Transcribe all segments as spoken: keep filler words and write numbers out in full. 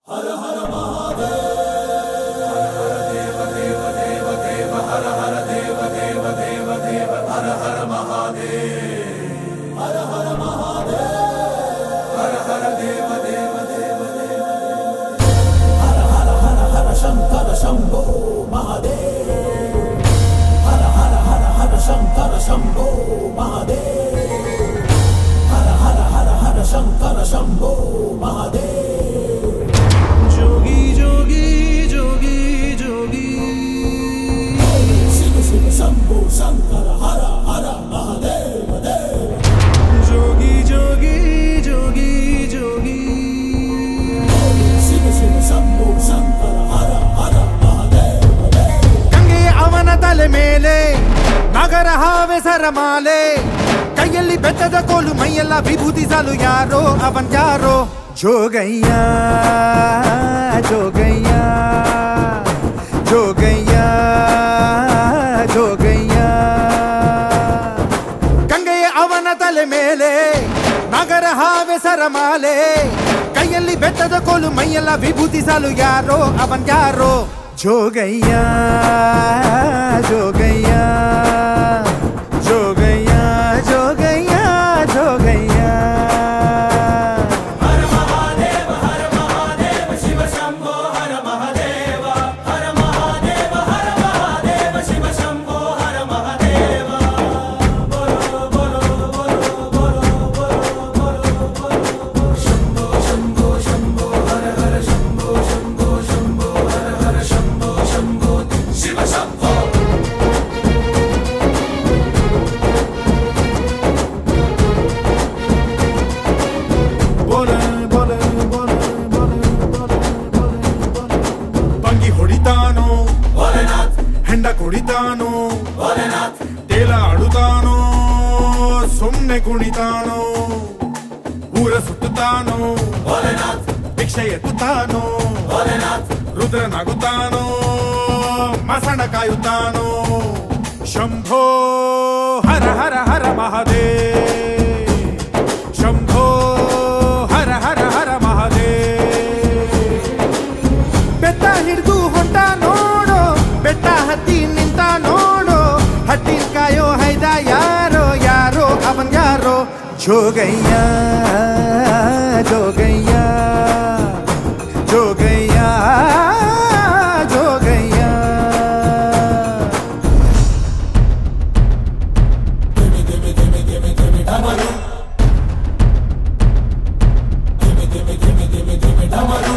हर हर महादेव हर हर देव देव देव देव हर हर देव देव देव देव हर हर महादेव हर हर महादेव हर हर देव देव देव देव हर हर हर हर शंकर शंभो महादेव हर हर हर हर शंकर शंभो महादेव हर हर हर हर शंकर शंभो महादेव शंभो शंकर हर हर महादेव देव जोगी जोगी जोगी जोगी शिव शिव शंभो शंकर हर हर महादेव देव गंगे ಅವನ ತಲೆ ಮೇಲೆ ನಗರ ಹಾವೆ ಸರಮಾಲೆ ಕೈಯಲ್ಲಿ ಬೆಟ್ಟದ ಕೋಲು ಮೈಯೆಲ್ಲ ವಿಭೂತಿ ಸಾಲು ಯಾರೋ ಅವನ್ ಯಾರೋ ಜೋಗಯ್ಯ ಜೋಗಯ್ಯ ಜೋಗಯ್ಯ ಜೋಗಯ್ಯ ಗಂಗೆಯ ಅವನ ತಲೆ ಮೇಲೆ ನಗರ ಹಾವೆ ಸರಮಾಲೆ ಕೈಯಲ್ಲಿ ಬೆಟ್ಟದ ಕೋಲು ಮೈಯೆಲ್ಲ ವಿಭೂತಿ ಸಾಲು ಯಾರೋ ಅವನ್ ಯಾರೋ ಜೋಗಯ್ಯ ಜೋಗಯ್ಯ ಜೋಗಯ್ಯ ಜೋಗಯ್ಯ ಜೋಗಯ್ಯ ಕುಡಿತಾನೋ ತೇಲ ಆಡುತ್ತಾನೋ ಸುಮ್ನೆ ಕುಣಿತಾನೋ ಊರ ಸುತ್ತುತ್ತಾನೋ ಭಿಕ್ಷೆ ಎತ್ತುತ್ತಾನೋ ರುದ್ರನಾಗುತ್ತಾನೋ ಮಸಣ ಕಾಯುತ್ತಾನೋ ಶಂಭೋ ಹರ ಹರ ಹರ ಮಹಾದೇವ್ ಶಂಭೋ ಹರ ಹರ ಹರ ಮಹಾದೇವ್ ಬೆಟ್ಟ ಹಿಡಿದು ಹೊಂಟ ನೋಡೋ ಬೆಟ್ಟ ಹತ್ತಿ ನಿಂತ ನೋಡೋ ಹತ್ತಿ ಕಾಯೋ ಹೈದ ಯಾರೋ ಯಾರೋ ಅವನ್ ಯಾರೋ ಜೋಗಯ್ಯ ಜೋಗಯ್ಯ ಜೋಗಯ್ಯ ಜೋಗಯ್ಯ ಧಿಮಿ ಧಿಮಿ ಧಿಮಿ ಧಿಮಿ ಧಿಮಿ ಢಮರು ಧಿಮಿ ಧಿಮಿ ಧಿಮಿ ಧಿಮಿ ಧಿಮಿ ಢಮರು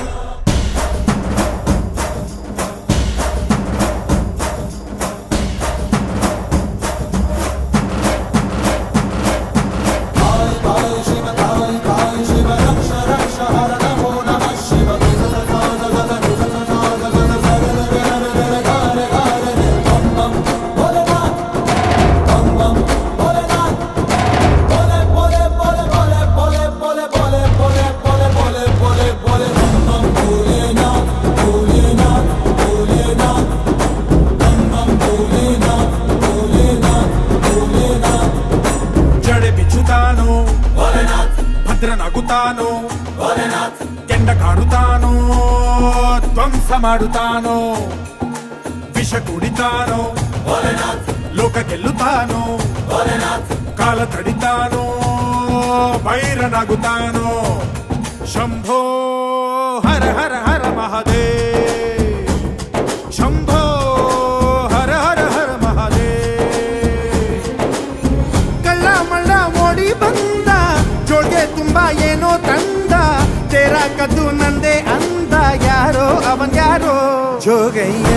ಭದ್ರನಾಗುತ್ತಾನೋ ಕೆಂಡ ಕಾಡುತ್ತಾನೋ ಧ್ವಂಸ ಮಾಡುತ್ತಾನೋ ವಿಷ ಕುಡಿತಾನೋ ಲೋಕ ಗೆಲ್ಲುತ್ತಾನೋ ಕಾಲ ತಡಿತಾನೋ ಬೈರನಾಗುತ್ತಾನೋ ಶಂಭೋ ಹರ ಹರ ಹರ ಮಹಾದೇವ್ ಶಂಭೋ ಹರ ಹರ ಹರ ಮಹಾದೇವ್ ಕಳ್ಳ ಮಳ್ಳ ಮೋಡಿ ಬಂದ ಜೋಡ್ಗೆ ತುಂಬಾ ಏನೋ ತಂದ ತೇರ ಕದ್ದು ನಂದೆ ಅಂದ ಯಾರೋ ಅವನ್ ಯಾರೋ ಜೋಗಯ್ಯ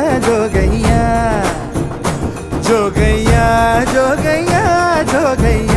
ಜೋಗಯ್ಯ ಜೋಗಯ್ಯ ಜೋಗಯ್ಯ ಜೋಗಯ್ಯ